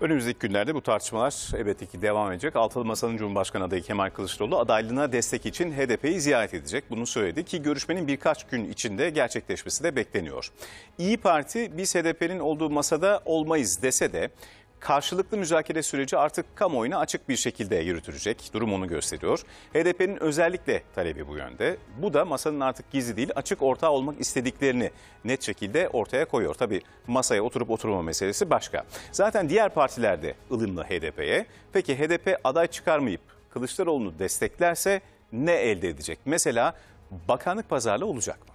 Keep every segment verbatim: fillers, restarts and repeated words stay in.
Önümüzdeki günlerde bu tartışmalar elbette ki devam edecek. Altılı Masa'nın Cumhurbaşkanı adayı Kemal Kılıçdaroğlu adaylığına destek için H D P'yi ziyaret edecek. Bunu söyledi ki görüşmenin birkaç gün içinde gerçekleşmesi de bekleniyor. İYİ Parti biz H D P'nin olduğu masada olmayız dese de karşılıklı müzakere süreci artık kamuoyuna açık bir şekilde yürütülecek. Durum onu gösteriyor. H D P'nin özellikle talebi bu yönde. Bu da masanın artık gizli değil açık ortağı olmak istediklerini net şekilde ortaya koyuyor. Tabii masaya oturup oturma meselesi başka. Zaten diğer partiler de ılımlı H D P'ye. Peki H D P aday çıkarmayıp Kılıçdaroğlu'nu desteklerse ne elde edecek? Mesela bakanlık pazarlığı olacak mı?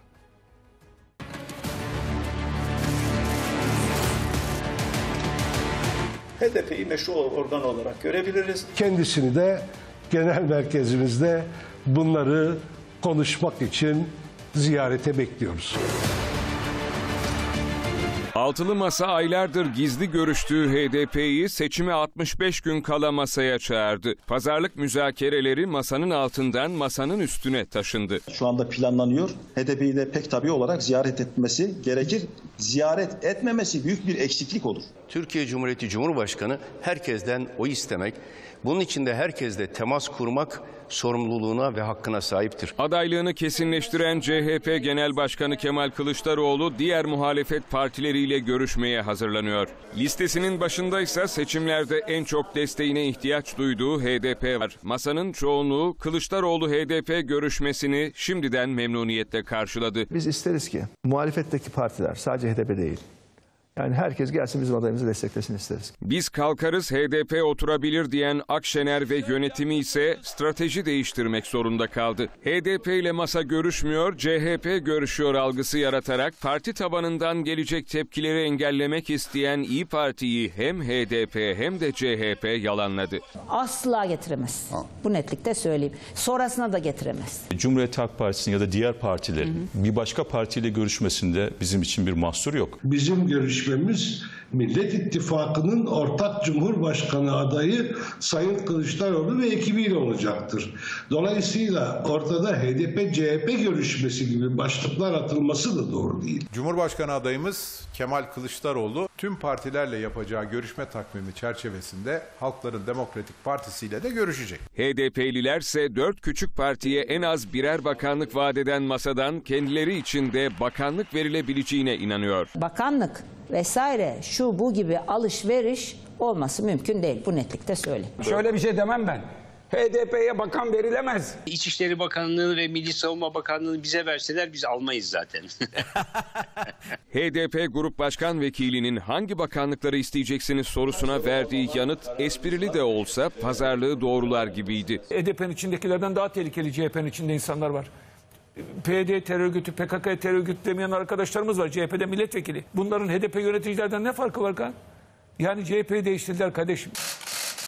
H D P'yi meşru organ olarak görebiliriz. Kendisini de genel merkezimizde bunları konuşmak için ziyarete bekliyoruz. Altılı Masa aylardır gizli görüştüğü H D P'yi seçime altmış beş gün kala masaya çağırdı. Pazarlık müzakereleri masanın altından masanın üstüne taşındı. Şu anda planlanıyor. H D P'yi de pek tabii olarak ziyaret etmesi gerekir. Ziyaret etmemesi büyük bir eksiklik olur. Türkiye Cumhuriyeti Cumhurbaşkanı herkesten oy istemek, bunun için de herkesle temas kurmak sorumluluğuna ve hakkına sahiptir. Adaylığını kesinleştiren C H P Genel Başkanı Kemal Kılıçdaroğlu diğer muhalefet partileriyle görüşmeye hazırlanıyor. Listesinin başındaysa seçimlerde en çok desteğine ihtiyaç duyduğu H D P var. Masanın çoğunluğu Kılıçdaroğlu-H D P görüşmesini şimdiden memnuniyetle karşıladı. Biz isteriz ki muhalefetteki partiler, sadece H D P değil, yani herkes gelsin bizim adayımızı desteklesin isteriz. Biz kalkarız H D P oturabilir diyen Akşener ve yönetimi ise strateji değiştirmek zorunda kaldı. H D P ile masa görüşmüyor, C H P görüşüyor algısı yaratarak parti tabanından gelecek tepkileri engellemek isteyen İYİ Parti'yi hem H D P hem de C H P yalanladı. Asla getiremez. Ha. Bu netlikte söyleyeyim. Sonrasına da getiremez. Cumhuriyet Halk Partisi'nin ya da diğer partilerin hı hı. bir başka partiyle görüşmesinde bizim için bir mahsur yok. Bizim görüşmemiz Millet İttifakı'nın ortak Cumhurbaşkanı adayı Sayın Kılıçdaroğlu ve ekibiyle olacaktır. Dolayısıyla ortada H D P C H P görüşmesi gibi başlıklar atılması da doğru değil. Cumhurbaşkanı adayımız Kemal Kılıçdaroğlu tüm partilerle yapacağı görüşme takvimi çerçevesinde Halkların Demokratik Partisi ile de görüşecek. H D P'lilerse dört küçük partiye en az birer bakanlık vaat eden masadan kendileri için de bakanlık verilebileceğine inanıyor. Bakanlık vesaire şu bu gibi alışveriş olması mümkün değil. Bu netlikte söyleyeyim. Şöyle bir şey demem ben. H D P'ye bakan verilemez. İçişleri Bakanlığı ve Milli Savunma Bakanlığı'nı bize verseler biz almayız zaten. H D P Grup Başkan Vekilinin hangi bakanlıkları isteyeceksiniz sorusuna verdiği yanıt esprili de olsa pazarlığı doğrular gibiydi. H D P'nin içindekilerden daha tehlikeli C H P'nin içinde insanlar var. P Y D terör örgütü, P K K terör örgütü demeyen arkadaşlarımız var. C H P'de milletvekili. Bunların H D P yöneticilerden ne farkı var kan? Yani C H P'yi değiştirdiler kardeşim.